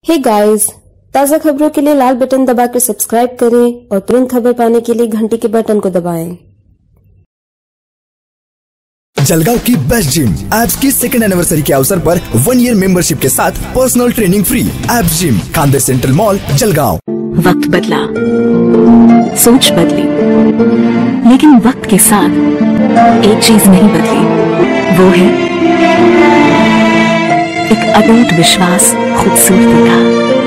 हे guys, ताज़ा खबरों के लिए लाल बटन दबाकर सब्सक्राइब करें और तुरंत खबर पाने के लिए घंटी के बटन को दबाएं। जलगांव की बेस्ट जिम एब्स की सेकंड एनिवर्सरी के अवसर पर 1 ईयर मेंबरशिप के साथ personal training free. Abs gym, Khandesh Central Mall, Jalgaon. वक्त बदला, सोच बदली, लेकिन वक्त के साथ एक चीज नहीं बदली, वो है एक अटूट विश्वास खूबसूरती का,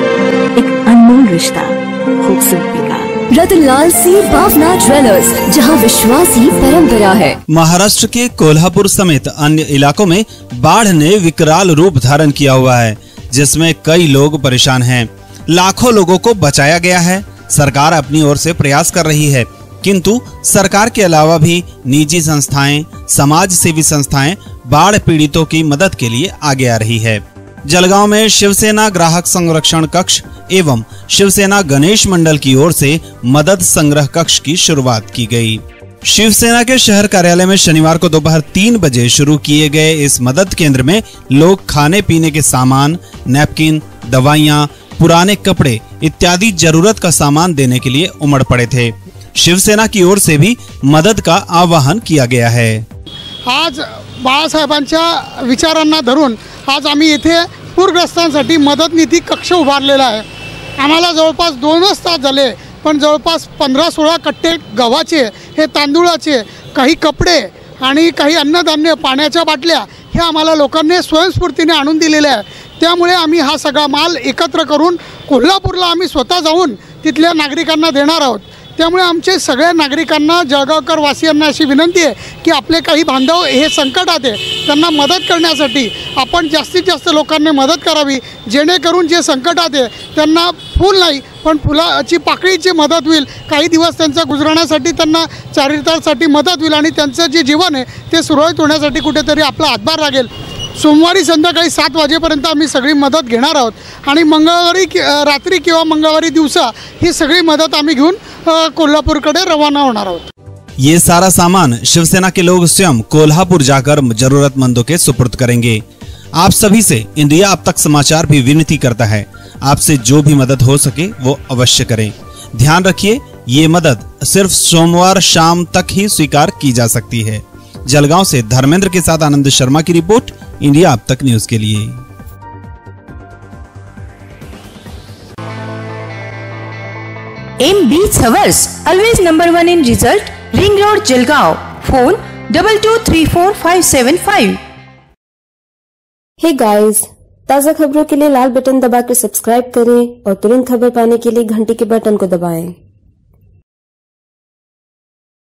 एक अनमोल रिश्ता खूबसूरती का। रतनलाल सी भावना ज्वेलर्स, जहां विश्वास ही परंपरा है। महाराष्ट्र के कोल्हापुर समेत अन्य इलाकों में बाढ़ ने विकराल रूप धारण किया हुआ है, जिसमें कई लोग परेशान हैं। लाखों लोगों को बचाया गया है। सरकार अपनी ओर से प्रयास कर रही है, किंतु सरकार के अलावा भी निजी संस्थाएं, समाज सेवी संस्थाएं बाढ़ पीड़ितों की मदद के लिए आगे आ रही है। जलगांव में शिवसेना ग्राहक संरक्षण कक्ष एवं शिवसेना गणेश मंडल की ओर से मदद संग्रह कक्ष की शुरुआत की गई। शिवसेना के शहर कार्यालय में शनिवार को दोपहर 3 बजे शुरू किए गए इस मदद केंद्र में लोग खाने पीने के सामान, नैपकिन, दवाइयां, पुराने कपड़े इत्यादि जरूरत का सामान देने के लिए उमड़ पड़े थे। शिवसेना की ओर से भी मदद का आह्वान किया गया है। आज बाळासाहेबांच्या विचारांना धरून आज आम्ही येथे पूरग्रस्तांसाठी मदत निधी कक्ष उभारलेला आहे। आम्हाला जवळपास 2च तास झाले, पण जवळपास 15-16 कट्टे गव्हाचे, हे तांदूळाचे, काही कपडे आणि काही अन्नधान्य, पाण्याच्या बाटल्या हे आम्हाला लोकांनी स्वयंस्फूर्तीने आणून दिलेले आहे। त्यामुळे आम्ही हा सगळा माल एकत्र करून कोल्हापूरला आम्ही स्वतः जाऊन तिथल्या नागरिकांना देणार आहोत। त्यामुळे आमचे सगळ्या नागरिकांना, जळगावकर वासियांना अशी विनंती आहे की आपले काही बांधव हे संकटात आहे, त्यांना मदत करण्यासाठी आपण जास्तीत जास्त लोकांनी मदत करावी, जेणेकरून जे संकटात आहे त्यांना फूल नाही पण फुलाची पाकळीची मदत होईल। काही दिवस त्यांचा गुजरण्यासाठी, त्यांना चारित्र्यासाठी मदत होईल आणि त्यांचं जे जीवन आहे ते सुरळीत होण्यासाठी कुठेतरी आपला हातभार लागेल। सोमवारी संध्याकाळी 7 वाजेपर्यंत आम्ही सगळी मदत घेणार आहोत आणि मंगळवारी रात्री किंवा मंगळवारी दिवसा ही सगळी मदत आम्ही घेऊन कोल्हापुरकडे रवाना होणार आहोत। ये सारा सामान शिवसेना के लोग स्वयं कोल्हापुर जाकर जरूरतमंदों के सुपुर्द करेंगे। आप सभी से इंडिया अब तक समाचार भी विनती करता है, आपसे जो भी मदद हो सके वो अवश्य करें। ध्यान रखिए, ये मदद सिर्फ सोमवार शाम तक ही स्वीकार की जा सकती है। जलगांव से धर्मेंद्र के साथ आनंद शर्मा की रिपोर्ट, इंडिया अब तक न्यूज के लिए। M-Beats Hours, always number 1 in result. Ring Road, Jalgaon. Phone 22345575. Hey guys, ताज़ा खबरों के लिए लाल बटन दबाकर सब्सक्राइब करें और तुरंत खबर पाने के लिए घंटी के बटन को दबाएं।